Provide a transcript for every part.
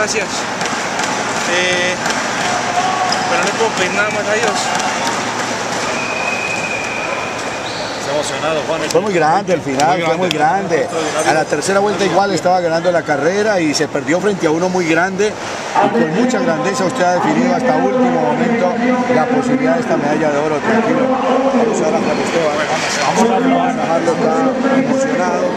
gracias. Pero no le puedo pedir nada más a Dios. Emocionado, Juan. Fue muy grande el final, fue muy grande. A la tercera vuelta igual estaba ganando la carrera y se perdió frente a uno muy grande. Y con mucha grandeza usted ha definido hasta último momento la posibilidad de esta medalla de oro. Tranquilo. Vamos a Juan Esteban. Vamos a dejarlo acá emocionado.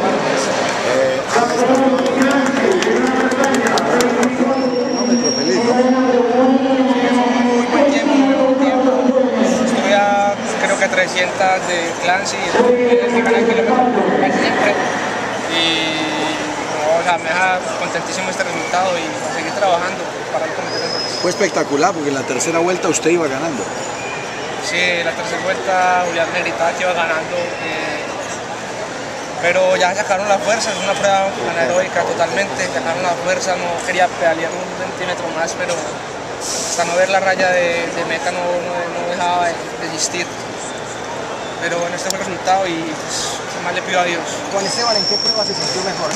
Feliz, ¿no? Muy buen tiempo. Estuve a creo que 300 de Clancy y gané el kilómetro siempre. Y no, o sea, me deja contentísimo este resultado y a seguir trabajando para no cometer errores. Fue espectacular porque en la tercera vuelta usted iba ganando. Sí, la tercera vuelta Julián me gritaba que iba ganando. Pero ya sacaron la fuerza, es una prueba anaeróbica totalmente, sacaron la fuerza, no quería pedalear un centímetro más, pero hasta no ver la raya de meta no dejaba de desistir. Pero bueno, este fue el resultado y pues, más le pido a Dios. Juan Esteban, ¿en qué prueba se sintió mejor?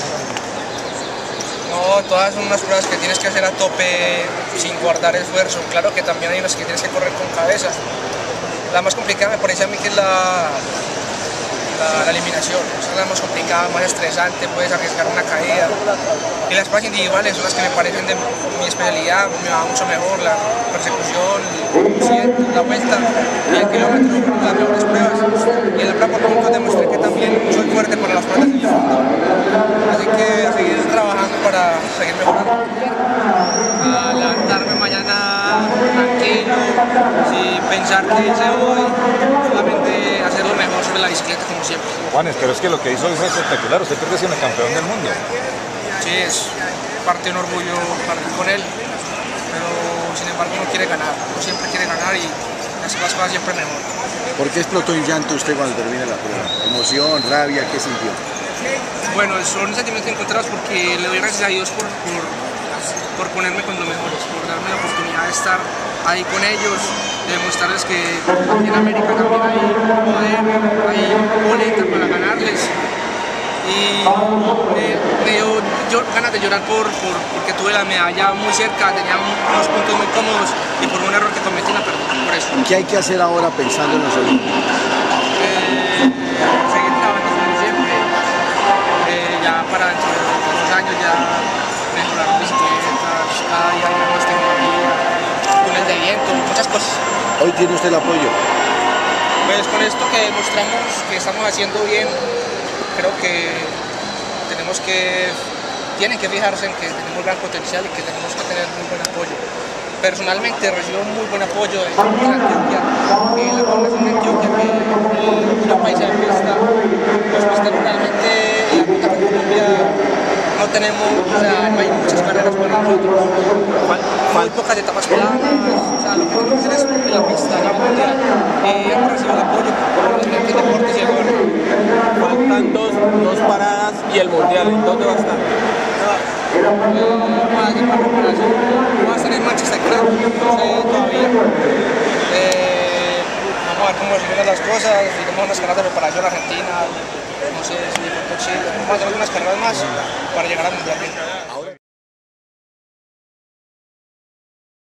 No, todas son unas pruebas que tienes que hacer a tope sin guardar esfuerzo. Claro que también hay unas que tienes que correr con cabeza. La más complicada me parece a mí que es la eliminación, esa es la más complicada, más estresante, puedes arriesgar una caída. Y las pruebas individuales son las que me parecen de mi especialidad, me va mucho mejor, la persecución, la vuelta y el kilómetro, las mejores pruebas. Y en la prueba por puntos demostré que también soy fuerte para las pruebas del fondo. Así que a seguir trabajando para seguir mejorando. A levantarme mañana tranquilo, sin pensar que hice hoy, solamente hacer lo mejor sobre la bicicleta como siempre. Juanes, pero es que lo que hizo es espectacular, usted perdió siendo campeón del mundo. Sí, es parte de un orgullo partir con él, pero sin embargo uno quiere ganar, uno siempre quiere ganar y hacer las cosas siempre mejor. ¿Por qué explotó en llanto usted cuando termina la prueba? ¿Emoción, rabia, qué sintió? Bueno, son sentimientos encontrados porque le doy gracias a Dios por ponerme con los mejores, por darme la oportunidad de estar ahí con ellos, de demostrarles que aquí en América también hay poder, hay boleta para ganarles. Y me dio ganas de llorar porque tuve la medalla muy cerca, tenía unos puntos muy cómodos y por un error que cometí la perdí, por eso. ¿Qué hay que hacer ahora pensando en los Olímpicos? Seguir trabajando como siempre, ya para dentro de 2 años ya mejorar bicicletas, cada día hay más tecnología, túnel de viento, muchas cosas. Hoy tiene usted el apoyo. Pues con esto que demostramos que estamos haciendo bien, creo que tienen que fijarse en que tenemos gran potencial y que tenemos que tener muy buen apoyo. Personalmente recibo muy buen apoyo de Antioquia, en la población de Antioquia, que es una paisa de pista. Los pisteros realmente en la ruta por Colombia no tenemos, o sea, no hay muchas carreras para nosotros, muy pocas etapas planas, o sea, lo que tenemos que hacer es en la pista, en la mundial, y hemos recibido el apoyo por realmente el deporte y el gobierno. Faltan dos paradas y el mundial, ¿en dónde va a estar? Para hacer más preparación, va a estar en Manchester, creo, no sé todavía. Vamos a ver cómo siguen las cosas, iremos a unas carreras de preparación a Argentina, no sé si de pronto Chile, vamos a hacer algunas carreras más para llegar al mundial.